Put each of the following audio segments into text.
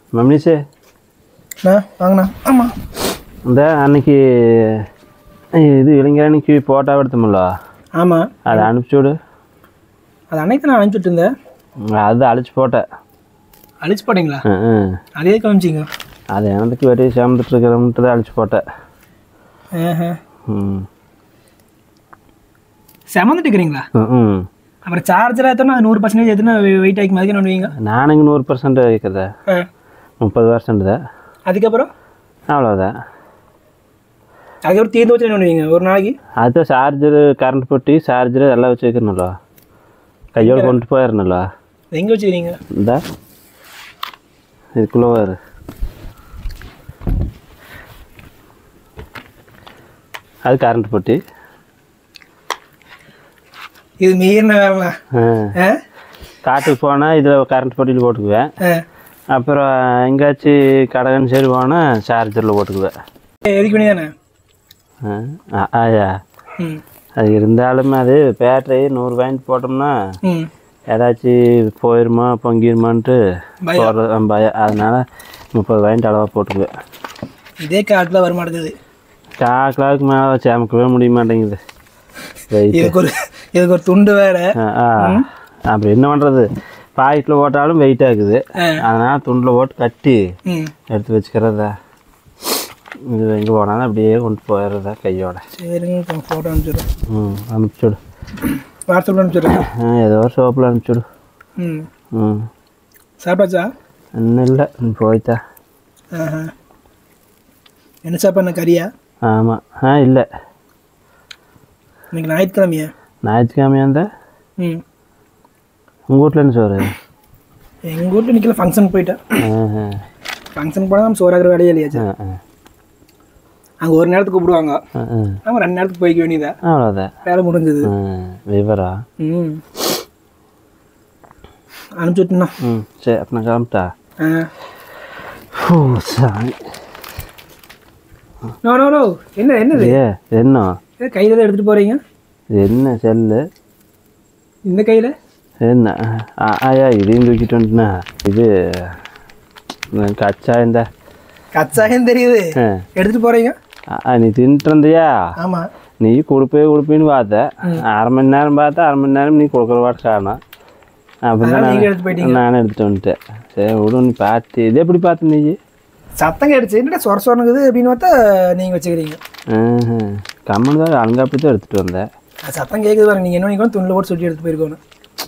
மம்னிஷே வாங்கண்ணா. ஆமாம், இந்த அன்னைக்கு இது இளைஞரன்னைக்கு போட்டோ எடுத்தோம்ல. ஆமாம், அதை அனுப்பிச்சி விடு. அது அன்னைக்கு நான் அனுப்பிச்சுட்டு இருந்தேன். அது அழிச்சு போட்டேன். அழிச்சு போட்டீங்களா? அதே காமிச்சிங்க. அது எனக்கு வெட்டி சேர்ந்துட்டு இருக்கிறவன்ட்டு தான் அழிச்சு போட்டேன். செமந்துட்டு இருக்கிறீங்களா? அப்புறம் சார்ஜராக ஏற்றோன்னா 100% ஏற்றுனா வெயிட் ஆகிக்கும். அதுக்கு என்ன பண்ணுவீங்க? நான் இங்கே 100% வைக்கிறதா? 30% தான். அதுக்கப்புறம் அவ்வளோதான். அதுக்கப்புறம் தீர்ந்து வச்சு என்ன பண்ணுவீங்க ஒரு நாளைக்கு? அது சார்ஜரு கரண்ட் போட்டு சார்ஜரு எல்லாம் வச்சு வைக்கணும்ல, கையோடு கொண்டு போயிடணும்ல. எங்கே வச்சுக்கிறீங்க? இந்த இதுக்குள்ளே வரு. அது கரண்ட் போட்டு இது மீறின வேலை. காட்டுக்கு போனால் இதில் கரண்ட் போட்டியில் போட்டுக்குவேன். அப்புறம் எங்கேயாச்சும் கடைகன்னு சரி போனால் சார்ஜரில் போட்டுக்குவேன். எதுக்கு பண்ணி தானே? ஆயா, அது இருந்தாலுமே அது பேட்டரி 100 வாங்கிட்டு போட்டோம்னா ஏதாச்சும் போயிடுமா பொங்கிடுமான்ட்டு பயம். அதனால 30 வாங்கிட்டு அளவாக போட்டுக்குவேன். இதே காட்டில் வர மாட்டேங்குது. காக்கிலாவுக்கு மேலே சேமக்கவே முடிய மாட்டேங்குது. இதுக்கு ஒரு துண்டு வேறு. அப்படி என்ன பண்ணுறது, பாக்கெட்டில் போட்டாலும் வெயிட் ஆகுது. அதனால் துண்டில் போட்டு கட்டி எடுத்து வச்சுக்கிறதா. இது எங்கே போனாலும் அப்படியே கொண்டு போயிடுறதா கையோட. சரிங்க, ஃபோட்டோ அனுப்பிச்சுடுறேன். அனுப்பிச்சுடு. வாட்ஸ்அப்பில் அனுப்பிச்சுடுறேன். ஏதோ ஒரு ஷாப்பில் அனுப்பிச்சுடு. சாப்பிட்டாச்சா? இன்னும் இல்லை, நீ போய்த்தா. என்ன சாப்பாடு? கறியா? ஆமாம். இல்லை, இன்னைக்கு ஞாயிற்றுக்கிழமையா? ஞாயிற்றுக்கிழமையா இருந்தா உங்கள் வீட்டில் என்ன சோறு? எங்கள் வீட்டில் இன்றைக்கி ஃபங்க்ஷன் போயிட்டேன். ஃபங்க்ஷனுக்கு போனால் நம்ம சோறாகிற வேலையே இல்லையாச்சு. அங்கே ஒரு நேரத்துக்கு கூப்பிடுவாங்க, நம்ம 2 நேரத்துக்கு போய்க்க வேண்டியதா. அவ்வளோதான், வேலை முடிஞ்சது. விவரா அனுப்பிச்சு விட்டுண்ணா. சரி, அப்போ கிளம்பிட்டா. சாமி. நோ நோ நோ என்ன என்னது? என்ன கையில் தான் எடுத்துகிட்டு போகிறீங்க? என்ன செல்லு இந்த கையில் என்ன? ஆயா, இதையும் தூக்கிட்டு வந்துட்டுனா இது கச்சாயந்தா. கச்சாயம் தெரியுது, எடுத்துகிட்டு போகிறீங்க. நீ தின்ட்டு இருந்தியா? ஆமாம். நீ கொடுப்பின்னு பார்த்த. அரை மணி நேரம் பார்த்தா, அரை மணி நேரம் நீ கொடுக்குற பாட்டு காரணம். அப்படிதான் நானும் எடுத்துகிட்டு வந்துட்டேன். சரி விடு, நீ பார்த்து இது எப்படி பார்த்து? நீ சத்தம் கேட்டுச்சு, என்னடா சொர சொரனுக்குது அப்படின்னு பார்த்தா நீங்கள் வச்சுக்கிறீங்க. கம்மனு தான் அங்கே அப்படி தான் எடுத்துகிட்டு வந்தேன். சத்தம் கேட்குது பாருங்க. நீங்கள் என்ன பண்ணிக்கணும், துண்டில் போட்டு சுட்டி எடுத்து போயிருக்கணும்.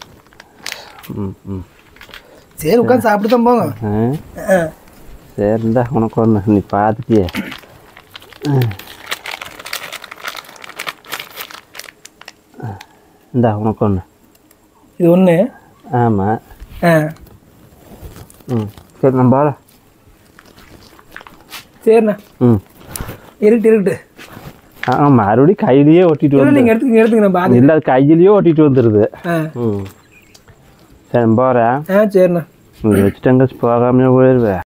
சரி, உட்காந்து சாப்பிட்டு தான் போங்க. சரி, இருந்தா உனக்கு ஒன்று நீ பார்த்துட்டியே. இந்தா உனக்கு ஒன்று. இது ஒன்று? ஆமாம். சரி, நம்ம பாரு. சரிண்ணா. இருக்கட்டு. மறுபடியும் கையிலேயே ஒட்டிட்டு வந்து நீங்கள் எடுத்துங்க. இல்லை, அது கையிலேயே ஒட்டிட்டு வந்துடுது. சரி, போகிறேன். சரிண்ணா. வச்சுட்டு எங்கே போகாமையே போயிடுவேன்.